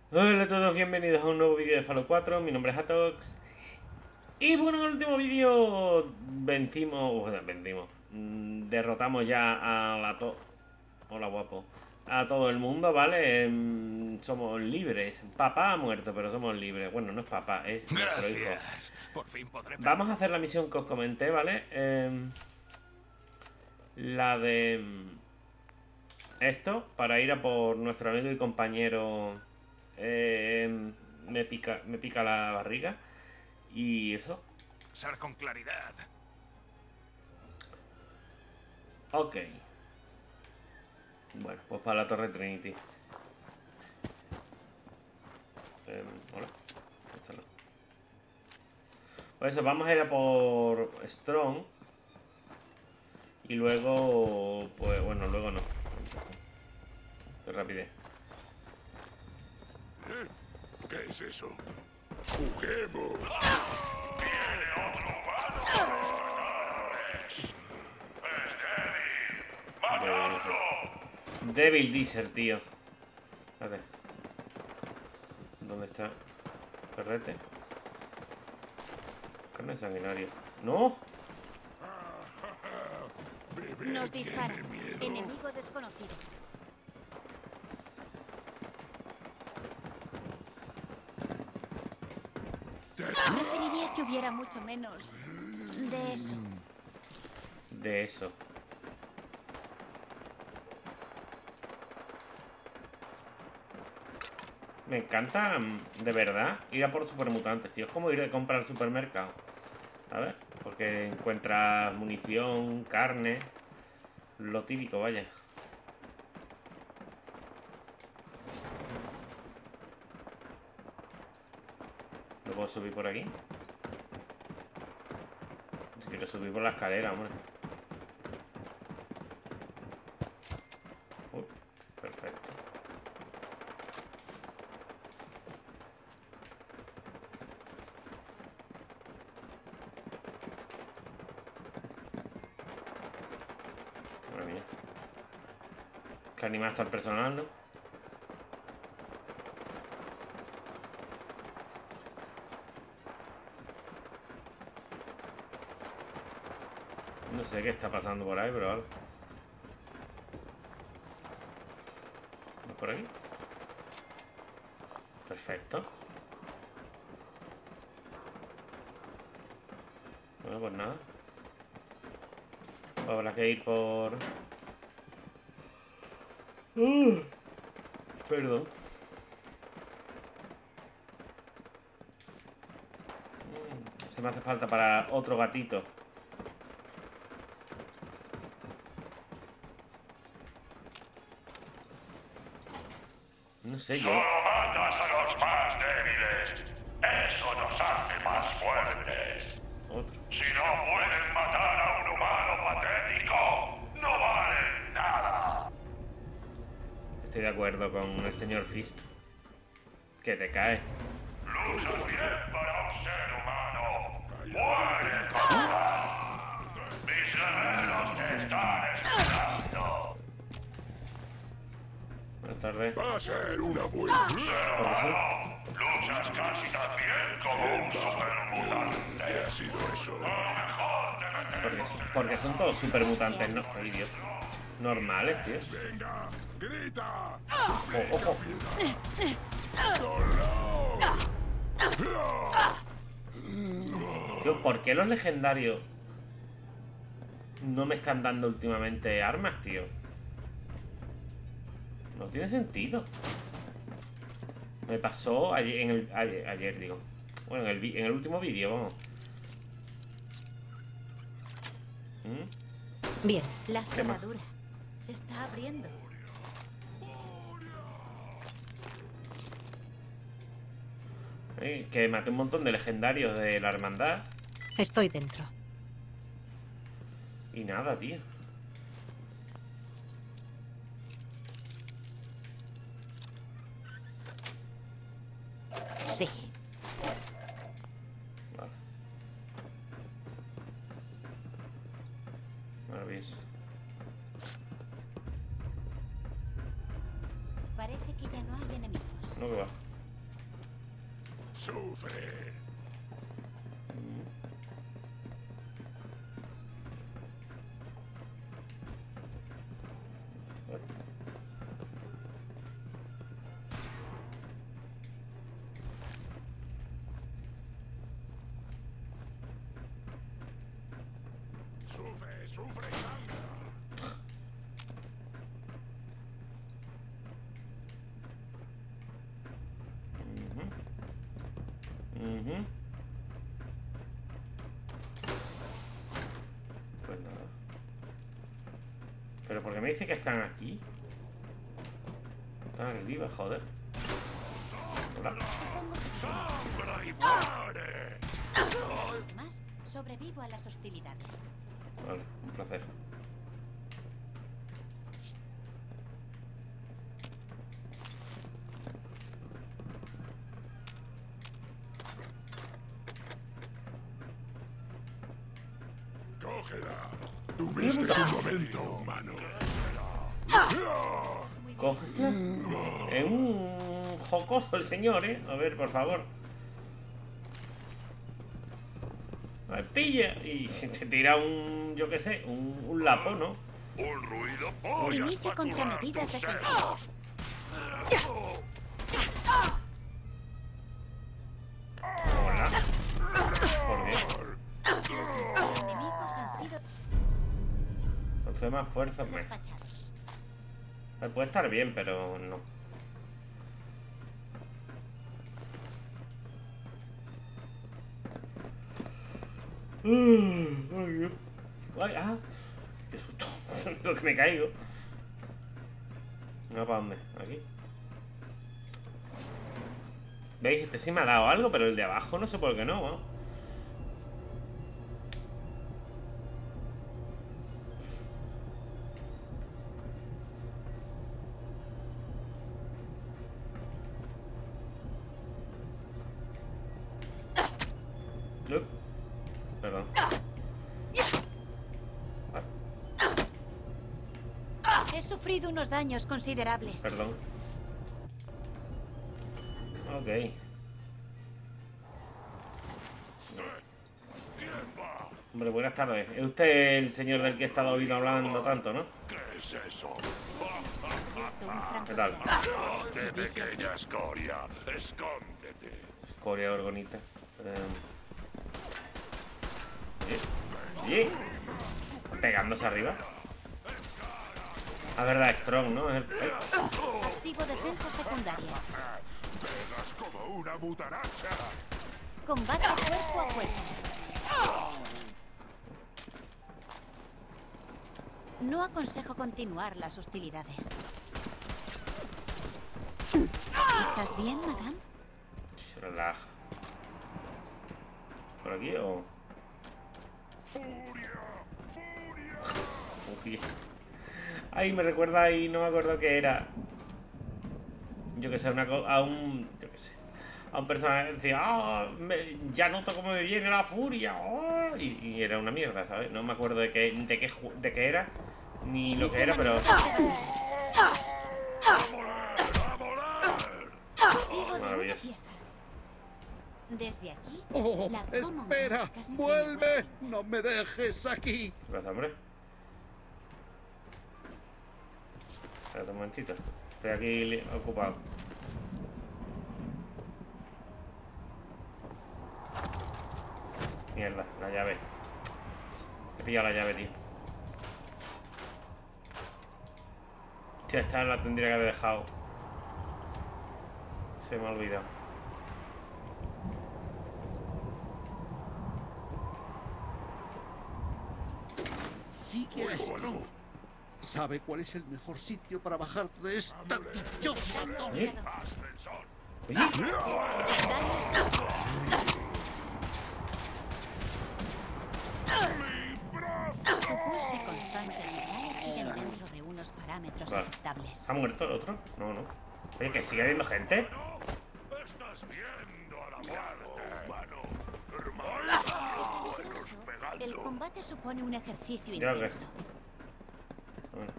Hola a todos, bienvenidos a un nuevo vídeo de Fallout 4. Mi nombre es Atox. Y bueno, en el último vídeo derrotamos ya a Hola, guapo. A todo el mundo, ¿vale? Somos libres. Papá ha muerto, pero somos libres. Bueno, no es papá, es nuestro hijo. Gracias. Por fin podré Vamos a perder. hacer la misión que os comenté, ¿vale? La de... esto, para ir a por nuestro amigo y compañero... me pica la barriga. Y eso. Ser con claridad. Ok. Bueno, pues para la Torre Trinity. Hola. Esta no. Pues eso, vamos a ir a por Strong. Y luego... Pues bueno, luego no. Qué rapidez. ¿Qué es eso? ¡Juguemos! Devil Deezer, tío. Espérate. ¿Dónde está? Perrete. Carne sanguinario. ¡No! Nos disparan. Enemigo desconocido. Preferiría que hubiera mucho menos de eso. De eso. Me encanta, de verdad, ir a por supermutantes, tío. Es como ir de compra al supermercado. ¿Sabes? Porque encuentras munición, carne. Lo típico, vaya. ¿Lo puedo subir por aquí? Si quiero subir por la escalera, hombre. Perfecto. Madre mía. Que animado está el personal, ¿no? No sé qué está pasando por ahí, pero algo. ¿No por aquí? Perfecto. Bueno, pues nada. Habrá que ir por... Perdón. Se me hace falta para otro gatito. No sé, yo... Solo matas a los más débiles. Eso nos hace más fuertes. Otro. Si no pueden matar a un humano patético, no valen nada. Estoy de acuerdo con el señor Fist. Que te cae. Luchas bien para un ser humano. Muere para mis guerreros te están esperando. Buenas tardes. Va a ser una buena. ¿Por qué sí? Luchas casi tan bien como un supermutante. ¿Qué ha sido eso? Lo mejor debe ser Porque son todos supermutantes, ¿no? Ay, Dios. Normales, tío. ¡Venga! ¡Grita! Ojo. Tío, ¿por qué los legendarios no me están dando últimamente armas, tío? No tiene sentido. Me pasó ayer, digo. Bueno, en el último vídeo, vamos. Bien, la ¿Qué más? cerradura se está abriendo. Que maté un montón de legendarios de la hermandad. Estoy dentro. Y nada, tío. Sí. Vale. Maravilloso. Parece que ya no hay enemigos. No, que va. Sufre. Sufre, sufre y sangra. Pues nada. ¿Pero por qué me dice que están aquí? Están arriba, joder. Hola. ¡Sangra y muere! Más, sobrevivo a las hostilidades. Vale, un placer. Cógela. Tuviste un momento humano. Cógela. Es un jocoso el señor, ¿eh? A ver, por favor. A ver, pilla. Y te tira un, yo qué sé, un lapo, ¿no? Un ruido pollas Inicie para contramedidas tus defensivas. sesos. Hola. Por Dios. Los enemigos han sido Entonces más fuerza, me. despachados. Puede estar bien, pero no. Ay, Dios. Ay, ah, qué susto. Lo que me caigo. No, ¿para dónde? Aquí. ¿Veis? Este sí me ha dado algo, pero el de abajo no sé por qué no, ¿no? No. Perdón. He sufrido unos daños considerables. Perdón. Ok. Hombre, buenas tardes. Es usted el señor del que he estado oído hablando tanto, ¿no? ¿Qué es eso? ¿Qué tal? ¡De pequeña escoria! ¡Escóndete! Escoria orgonita. ¿Y? Pegándose arriba. La verdad, Strong, ¿no? Es el... Activo defensas secundarias. ¡Pegas como una butaracha! Combate cuerpo a cuerpo. No aconsejo continuar las hostilidades. ¿Estás bien, madame? Se relaja. ¿Por aquí o...? ¡Furia! ¡Furia! Uy. Ay, me recuerda y no me acuerdo qué era. Yo que sé, a un... Yo que sé. A un personaje que decía, ya noto cómo me viene la furia. Oh, y era una mierda, ¿sabes? No me acuerdo de qué era, ni lo que era, pero... Maravilloso. Desde aquí, ¡Oh, la coma espera! humana casi ¡Vuelve! tiene ¡No me dejes aquí! Gracias, hombre. Espérate un momentito. Estoy aquí ocupado. Mierda, la llave. He pillado la llave, tío. Si esta la tendría que haber dejado. Se me ha olvidado. Sigue a Strong. ¿Sabe cuál es el mejor sitio para bajar de esta dichosa torre? ¿Eh? Oye, Su pulso constante vitales siguen dentro de unos parámetros Vale. aceptables. ¿ha muerto el otro? No, no. Oye, que sigue habiendo gente. ¡Estás viendo a la muerte, humano! ¡Hermano! ¡Buenos pegando! El combate supone un ejercicio Ya ves. intenso. Bueno.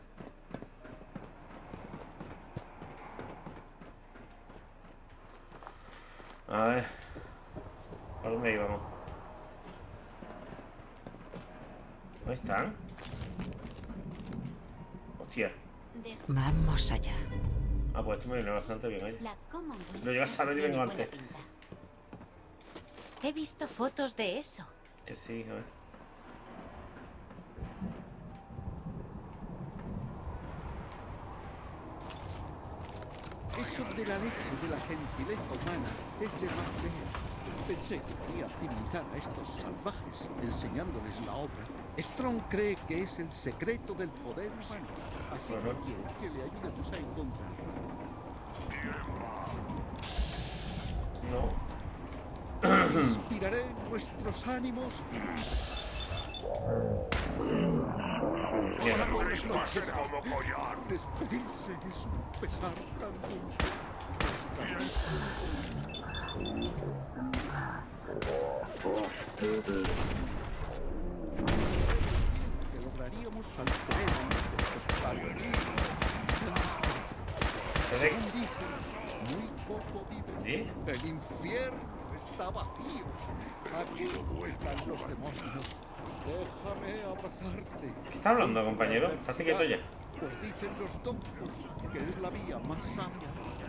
A ver. ¿Por dónde íbamos? ¿Dónde están? Hostia. De Vamos allá. Ah, pues esto me viene bastante bien, oye. la Commonwealth Lo llegas a ver y tiene vengo buena antes. pinta. He visto fotos de eso. Que sí, a ver. Eso de la leche de la gentileza humana es de más fea. Pensé que podía civilizar a estos salvajes enseñándoles la obra. Strong cree que es el secreto del poder humano. Así Ajá. que quiere que le ayudemos a encontrarlo. No. Inspiraré nuestros ánimos. Bien. Para con los Ser monjes. como collar. Despedirse es un pesar tan dulce. Que lograríamos al tener estos caloritos. ¿Ese? Indígenas, muy poco viven. ¿Sí? El infierno está vacío. Aquí están los demonios. Déjame abrazarte. ¿Qué está hablando, compañero? Estate quieto ya. Pues dicen los doctos que es la vía más sabia.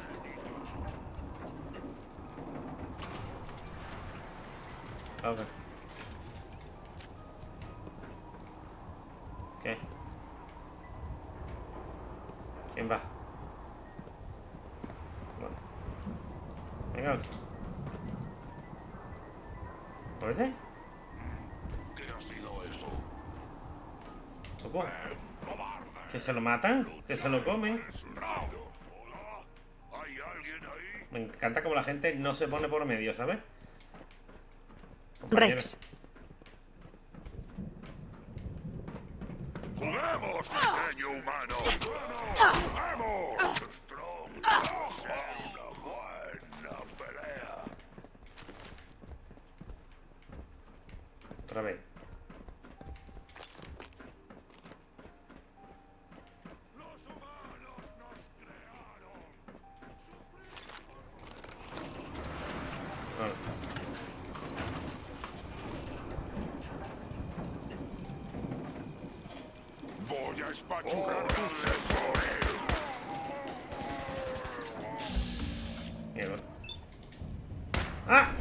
Ok. ¿Qué? ¿Quién va? Bueno. Venga. ¿Puede? ¿Qué ha sido eso? ¿Loco? ¿Que se lo matan? ¿Que se lo comen? Rápido. Hola. ¿Hay alguien ahí? Me encanta como la gente no se pone por medio, ¿sabes? Compañero. Rex, ¡Juguemos, pequeño humano! ¡Juguemos! Strong, sea una buena pelea. Otra vez. Los humanos nos crearon. Bueno. Voy a espachurrar tus sensores. Mierda. ¡Ah!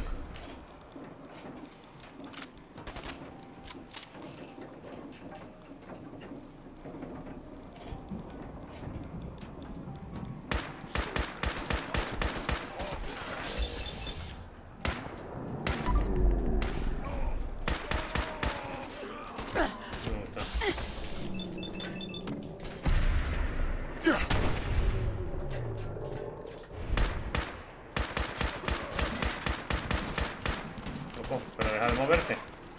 Me gusta. Loco, pero deja de moverte.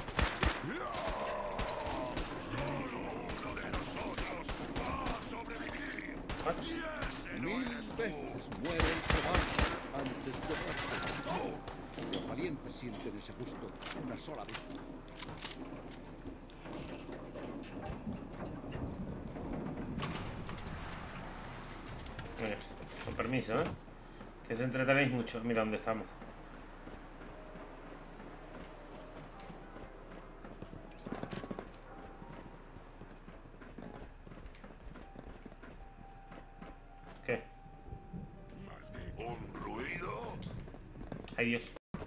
What? 1000 veces muere el cobarde antes de perder. Los valientes sienten ese gusto una sola vez. Venga, con permiso, ¿eh? Que se entretenéis mucho. Mira dónde estamos. ¿Qué? ¿Un ruido? Ay, Dios.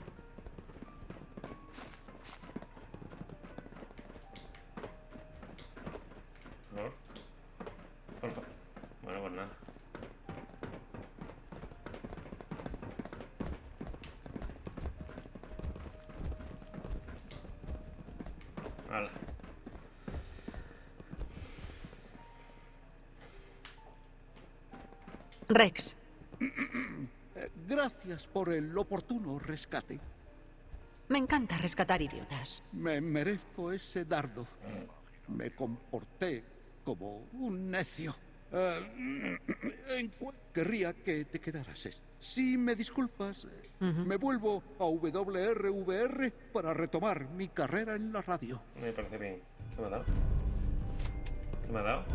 Por favor. Por favor. Bueno, pues nada. Hala. Rex, Gracias por el oportuno rescate. me encanta rescatar idiotas. Me merezco ese dardo. Me comporté como un necio. Querría que te quedaras. Si me disculpas, me vuelvo a WRVR para retomar mi carrera en la radio. Me parece bien. ¿Qué me ha dado? ¿Qué me ha dado?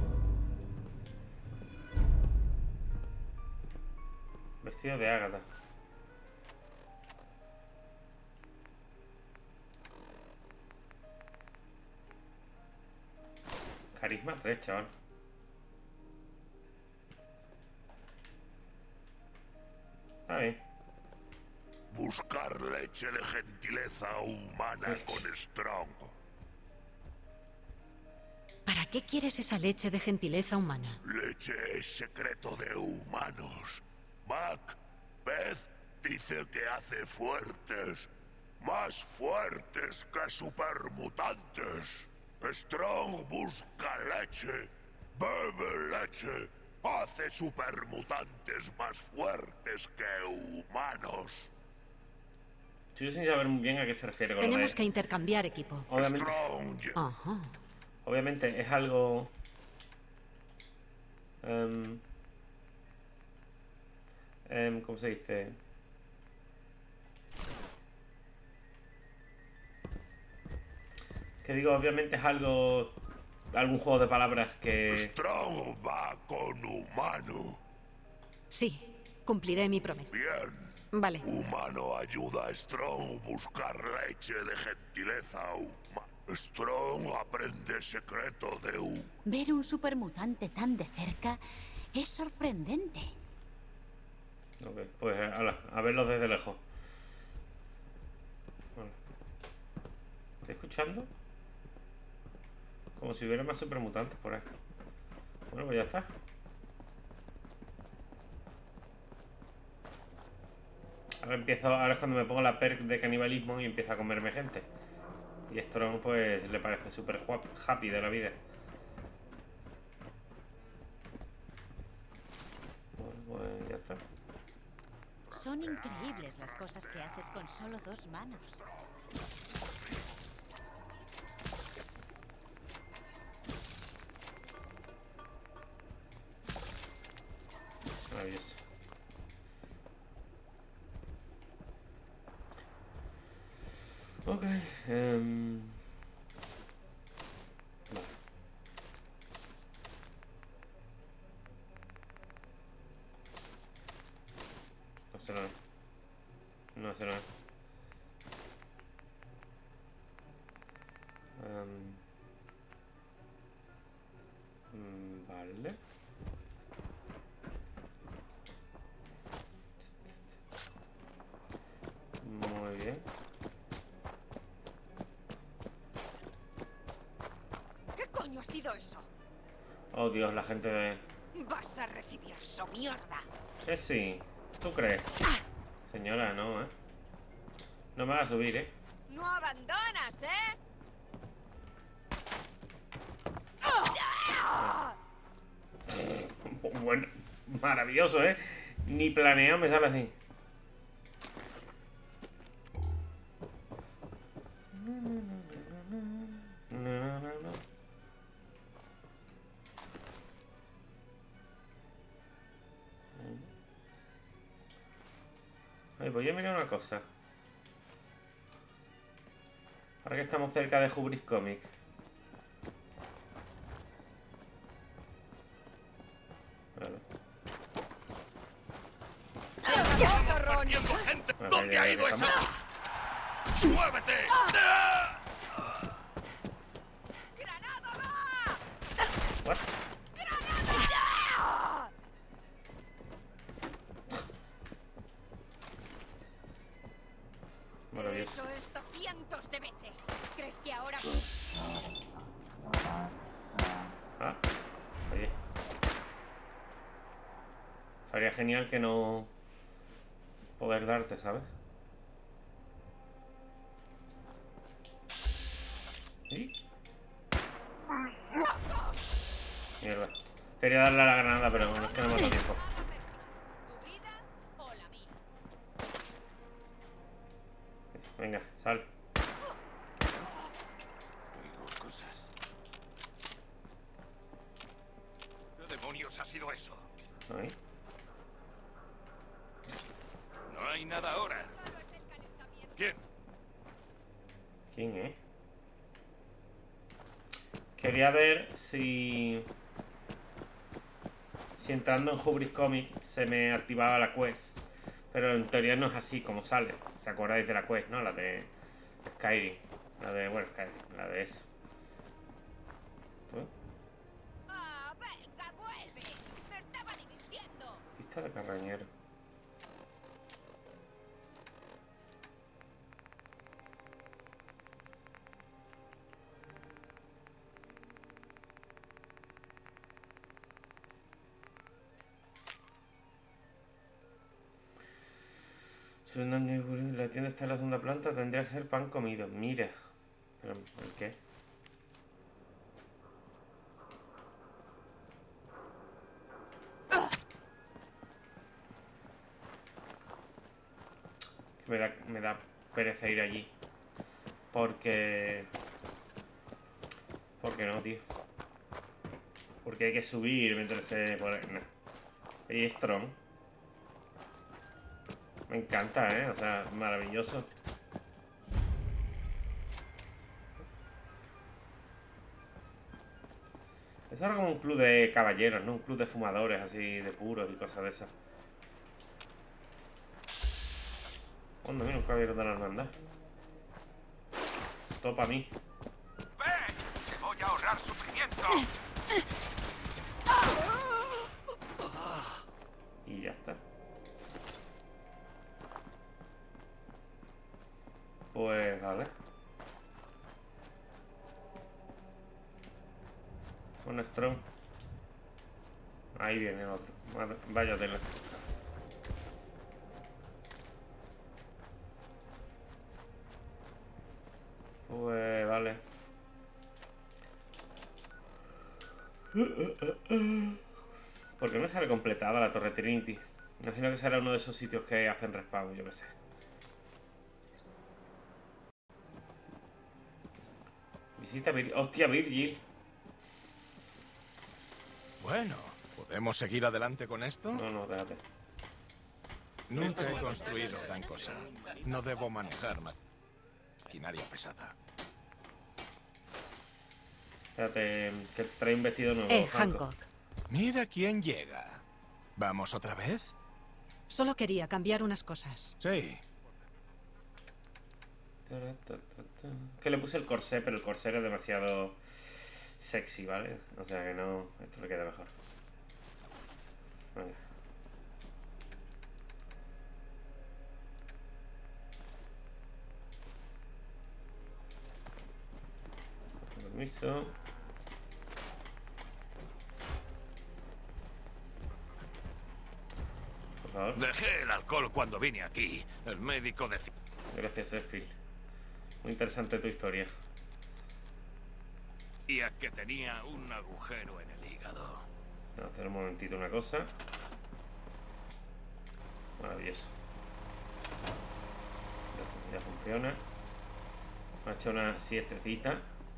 Vestido de Ágata. Carisma 3, chaval. Está bien. Buscar leche de gentileza humana con Strong. ¿Para qué quieres esa leche de gentileza humana? Leche es secreto de humanos. Macbeth dice que hace fuertes. Más fuertes que supermutantes. Strong busca leche. Bebe leche. Hace supermutantes más fuertes que humanos. Sigo sin saber muy bien a qué se refiere con lo Tenemos de... que intercambiar equipo. Obviamente, Strong. Ajá. obviamente es algo... ¿cómo se dice? Que digo, obviamente es algo... algún juego de palabras que... Strong va con humano. Sí, cumpliré mi promesa. Bien. Vale. Humano ayuda a Strong a buscar leche de gentileza humana. Strong aprende secreto de Ver un supermutante tan de cerca es sorprendente. Ok, pues ala, a verlo desde lejos. Vale. ¿Estoy escuchando? Como si hubiera más supermutantes por ahí. Bueno, pues ya está. Ahora es cuando me pongo la perk de canibalismo y empiezo a comerme gente. Y Strong pues le parece súper happy de la vida. Bueno, pues ya está. Son increíbles las cosas que haces con solo 2 manos. Maravilloso. Ok. Vale. No sé nada. No sé nada. Vale. Muy bien. ¿Qué coño ha sido eso? Oh Dios, la gente de... Vas a recibir su mierda. Sí, ¿tú crees? Señora, no, ¿eh? No me va a subir, ¿eh? No abandonas, ¿eh? Bueno, maravilloso, ¿eh? Ni planeado me sale así. Ay, voy a mirar una cosa. Ahora que estamos cerca de Hubris Comic. ¡Perdiendo gente! Bueno, ¿Dónde ya ha ido estamos. esa? ¡Muévete! What? Maravilloso. Eso esto cientos de veces. ¿Crees que ahora...? Ah, oye. Estaría genial que no poder darte, ¿sabes? ¿Sí? Mierda. Quería darle a la granada, pero no es que no me da tiempo. ¿Tu vida o la mía? Venga, sal. Oigo cosas. ¿Qué demonios ha sido eso? Ahí. No hay nada ahora. ¿Quién? ¿Quién es? Quería ver si entrando en Hubris Comic se me activaba la quest. Pero en teoría no es así como sale. ¿Se acordáis de la quest, no? La de Skyrim. La de... bueno, Skyrim. La de eso. ¿Tú? Lista de carrañero. La tienda está en la segunda planta, tendría que ser pan comido. Mira. ¿Pero por qué? Me da pereza ir allí. Porque no, tío. Porque hay que subir, meterse por ahí. No. Y Strong. Me encanta, o sea, maravilloso. Eso era como un club de caballeros, ¿no? Un club de fumadores, así, de puros y cosas de esas. Onda, mira, un caballero de la hermandad. Todo para mí. ¡Ven! ¡Te voy a ahorrar sufrimiento! Y ya está. Pues vale. Un Strong. Ahí viene el otro. Vaya tela. Pues vale. ¿Por qué no sale completada la Torre Trinity? Imagino que será uno de esos sitios que hacen respawn, yo qué sé. Visita Virgil. ¡Hostia, Virgil! Bueno, ¿podemos seguir adelante con esto? No, déjate. Nunca he construido gran cosa. No debo manejar maquinaria pesada. Espérate, que trae un vestido nuevo. Hancock. Mira quién llega. ¿Vamos otra vez? Solo quería cambiar unas cosas. Sí. Que le puse el corsé, pero el corsé era demasiado sexy, ¿vale? O sea que no, esto le queda mejor. Venga. Permiso. Por favor. Dejé el alcohol cuando vine aquí. El médico decía... Gracias, Edfield. Muy interesante tu historia. que tenía un agujero en el hígado. Voy a hacer un momentito una cosa. Maravilloso. Ya funciona. Me ha hecho una siestecita.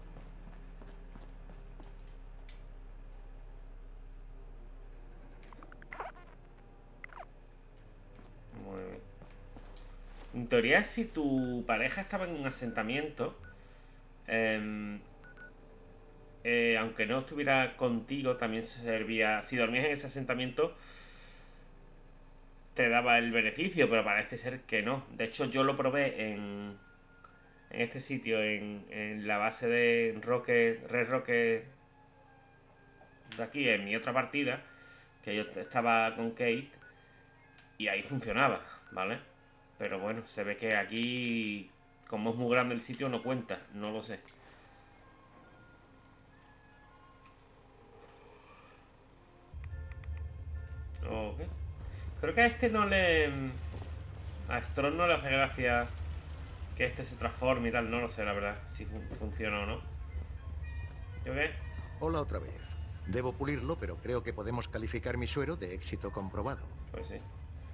Muy bien. En teoría, si tu pareja estaba en un asentamiento, aunque no estuviera contigo, también servía. Si dormías en ese asentamiento, te daba el beneficio, pero parece ser que no. De hecho, yo lo probé en este sitio, en la base de Red Rocket de aquí, en mi otra partida, que yo estaba con Kate, y ahí funcionaba, ¿vale? Pero bueno, se ve que aquí, como es muy grande el sitio, no cuenta, no lo sé. Ok. Creo que a este no le... A Strong no le hace gracia que este se transforme y tal. No lo sé, la verdad, si funciona o no. ¿Yo qué? Hola otra vez. Debo pulirlo, pero creo que podemos calificar mi suero de éxito comprobado. Pues sí.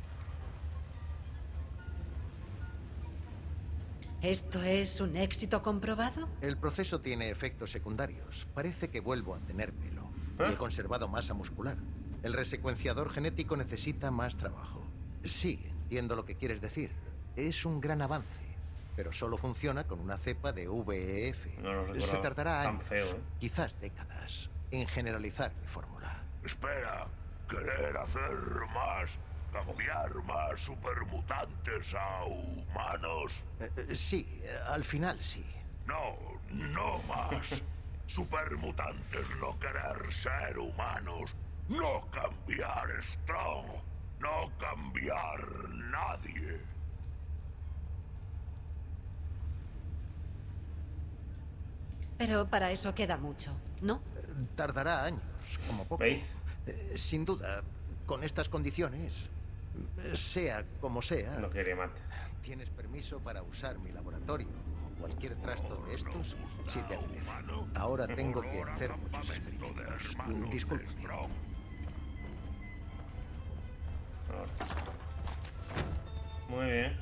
¿Esto es un éxito comprobado? El proceso tiene efectos secundarios. Parece que vuelvo a tener pelo. Y he conservado masa muscular. El resecuenciador genético necesita más trabajo. Sí, entiendo lo que quieres decir. Es un gran avance, pero solo funciona con una cepa de VEF. No lo recordaba. Se tardará Tan años, feo, quizás décadas, en generalizar mi fórmula. Espera, ¿querer hacer más? ¿Cambiar más supermutantes a humanos? Sí, al final sí. No, no más. Supermutantes no querer ser humanos. No cambiar Strong. No cambiar nadie. Pero para eso queda mucho, ¿no? Tardará años, como poco. ¿Veis? Sin duda, con estas condiciones, sea como sea, No quería matar. tienes permiso para usar mi laboratorio o cualquier trasto de estos si te apetece. Ahora tengo que hacer muchos experimentos. Disculpe. Ahora. Muy bien.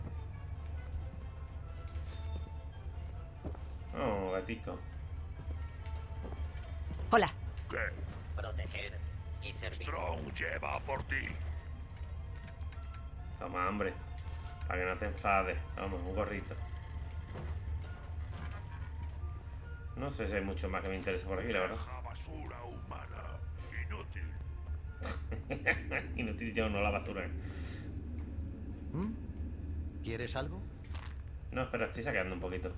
Oh, gatito. Hola. ¿Qué? Proteger y servir. Strong lleva por ti. Toma, hambre. Para que no te enfades. Toma, un gorrito. No sé si hay mucho más que me interese por aquí, la verdad. Deja basura humana. Inútil. Inútil yo, no la basura. ¿Mm? ¿Quieres algo? No, espera, estoy saqueando un poquito.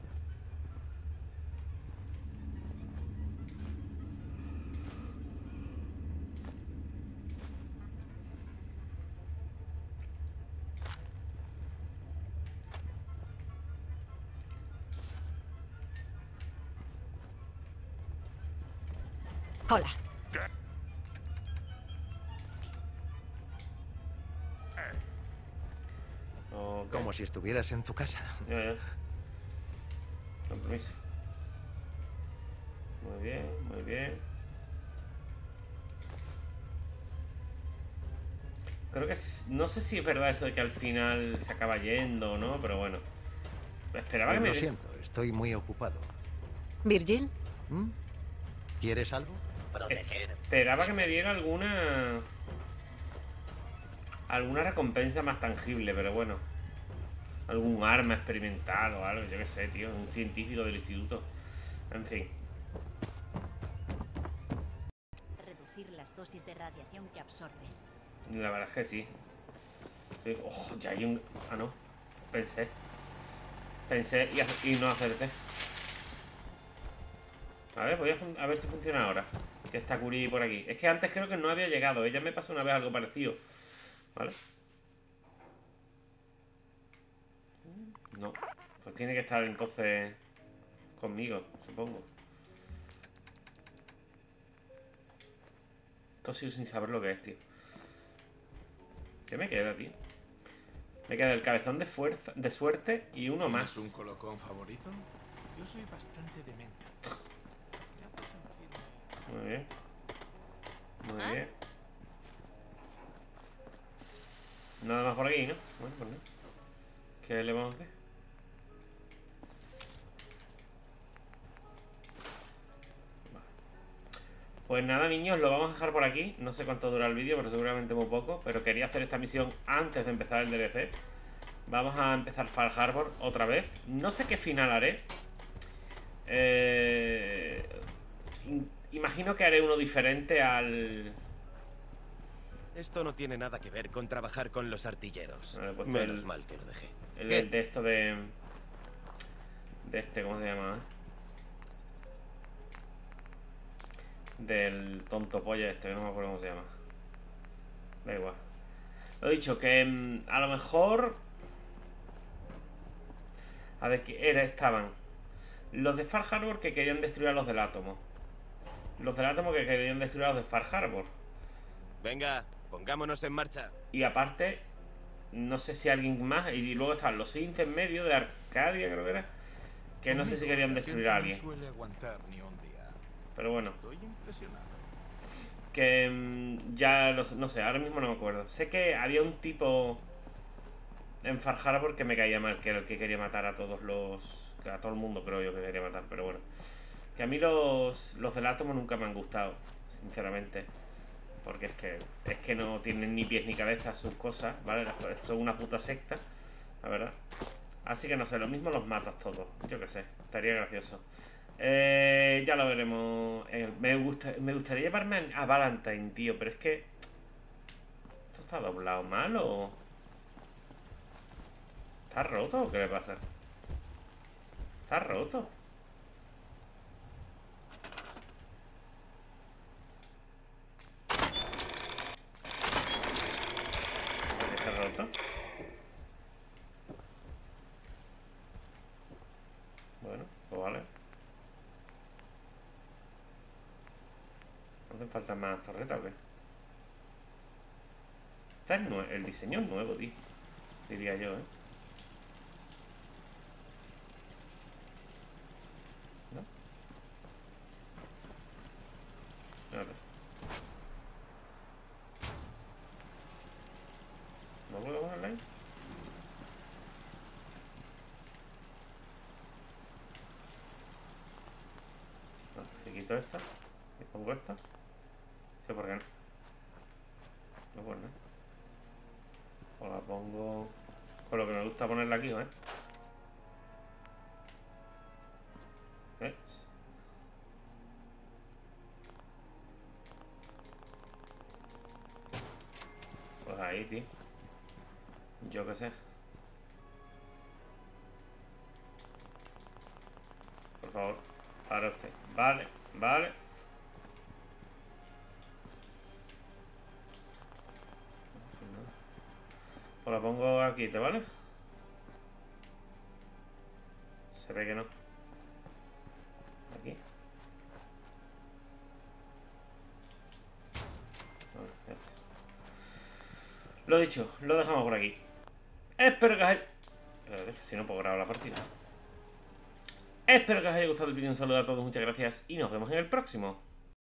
Hola. Ok. Como si estuvieras en tu casa. Ya. Con permiso. Muy bien, muy bien. Creo que no sé si es verdad eso de que al final se acaba yendo o no, pero bueno. Esperaba que me... Lo siento, estoy muy ocupado. ¿Virgil? ¿Mm? ¿Quieres algo? Proteger. Esperaba que me diera alguna recompensa más tangible, pero bueno. Algún arma experimental o algo, yo qué sé, tío. Un científico del instituto. En fin. Reducir las dosis de radiación que absorbes. La verdad es que sí. Sí. Oh, ya hay un... Ah, no. Pensé y no acerté. A ver, voy a ver si funciona ahora. Que está Curi por aquí. Es que antes creo que no había llegado. Ella me pasó una vez algo parecido. ¿Vale? No. Pues tiene que estar entonces conmigo, supongo. Esto sigo sin saber lo que es, tío. ¿Qué me queda, tío? Me queda el cabezón de fuerza, de suerte y uno más. ¿Tienes un colocón favorito? Yo soy bastante demente. Muy bien. Muy bien. Nada más por aquí, ¿no? Bueno, pues no. ¿Qué le vamos a hacer? Vale. Pues nada, niños, lo vamos a dejar por aquí. No sé cuánto dura el vídeo, pero seguramente muy poco. Pero quería hacer esta misión antes de empezar el DLC. Vamos a empezar Far Harbor otra vez. No sé qué final haré. Imagino que haré uno diferente al... Esto no tiene nada que ver con trabajar con los artilleros. Pues Menos mal que lo dejé. El de esto de... ¿cómo se llama? Del tonto polla este, que no me acuerdo cómo se llama. Da igual. Lo he dicho, que a lo mejor... A ver, estaban los de Far Harbor que querían destruir a los del átomo. Los del átomo que querían destruir a los de Far Harbor. Venga, pongámonos en marcha. Y aparte, no sé si alguien más. Y luego estaban los Synth en medio de Arcadia, creo que era. Que no sé si querían destruir a alguien. No suele aguantar ni un día. Pero bueno. Estoy impresionado. Que ya no sé, ahora mismo no me acuerdo. Sé que había un tipo en Far Harbor que me caía mal, que era el que quería matar a todos los... A todo el mundo creo yo que quería matar, pero bueno. Que a mí los del átomo nunca me han gustado, sinceramente. Porque es que no tienen ni pies ni cabeza sus cosas, ¿vale? Son una puta secta, la verdad. Así que no sé, lo mismo los matas todos. Yo qué sé, estaría gracioso. Ya lo veremos. Me gustaría llevarme a Valentine, tío, pero es que... ¿Esto está doblado mal o...? ¿Está roto o qué le pasa? ¿Está roto? faltan más torretas, ¿o qué? Este es el diseño es nuevo, tío. Diría yo, ¿eh? ¿No? A ver. ¿No puedo ponerla ahí? No, quito esta. Y pongo esta. Sí, ¿por qué no? No, pues nada. O la pongo con lo que me gusta ponerla aquí, ¿eh? Pues ahí, tío. Yo qué sé. Por favor, para usted. Vale, vale. Pues la pongo aquí, ¿te vale? Se ve que no. Aquí. Bueno, ya está. Lo dicho, lo dejamos por aquí. Espero que os haya... Espérate, que si no puedo grabar la partida. Espero que os haya gustado el vídeo. Un saludo a todos, muchas gracias y nos vemos en el próximo.